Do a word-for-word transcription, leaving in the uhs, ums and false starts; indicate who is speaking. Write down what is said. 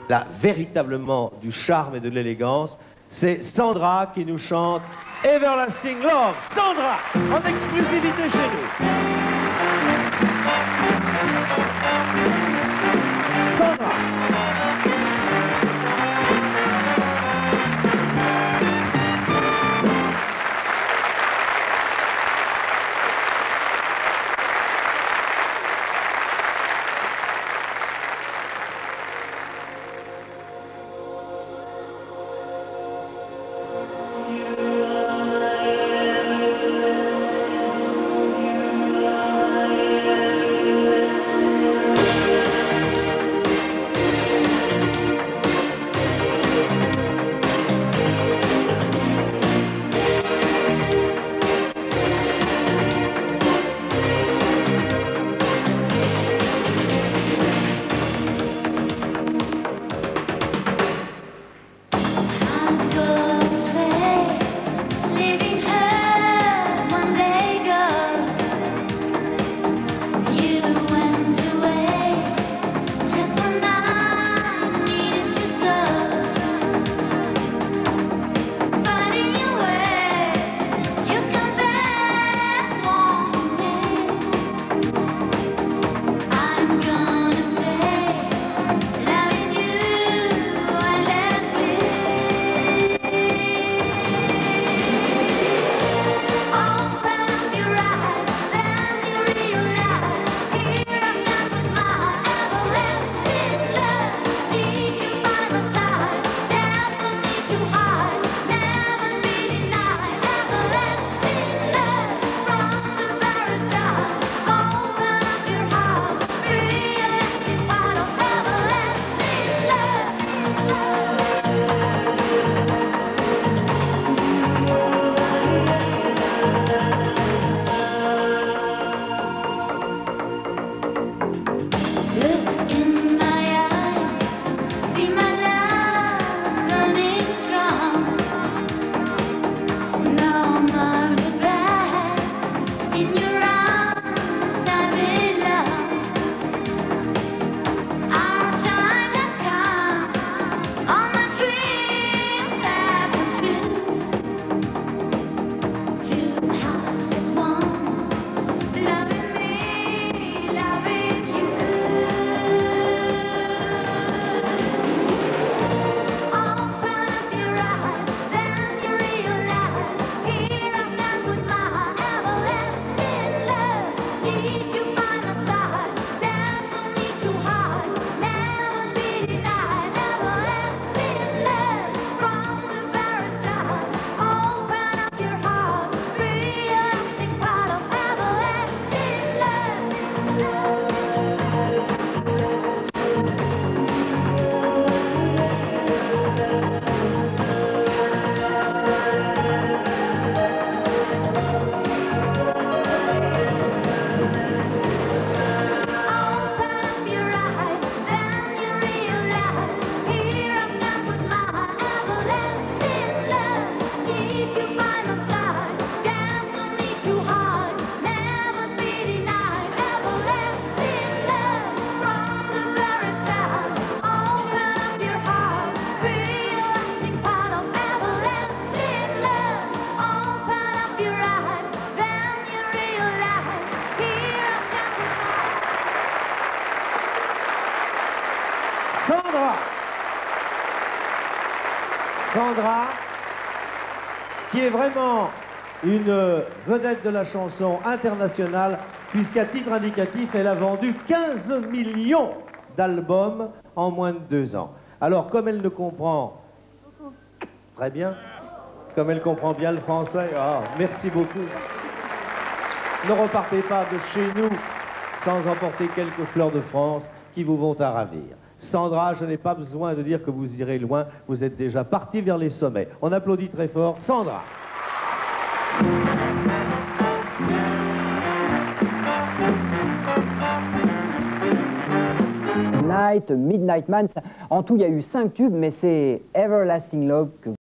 Speaker 1: là, véritablement du charme et de l'élégance. C'est Sandra qui nous chante Everlasting Love. Sandra, en exclusivité chez nous. Sandra. Sandra. Sandra, qui est vraiment une vedette de la chanson internationale, puisqu'à titre indicatif, elle a vendu quinze millions d'albums en moins de deux ans. Alors, comme elle ne comprend... Très bien. Comme elle comprend bien le français, oh, merci beaucoup. Ne repartez pas de chez nous sans emporter quelques fleurs de France qui vous vont à ravir. Sandra, je n'ai pas besoin de dire que vous irez loin, vous êtes déjà parti vers les sommets. On applaudit très fort Sandra.
Speaker 2: Night, Midnight Man, en tout il y a eu cinq tubes, mais c'est Everlasting Love que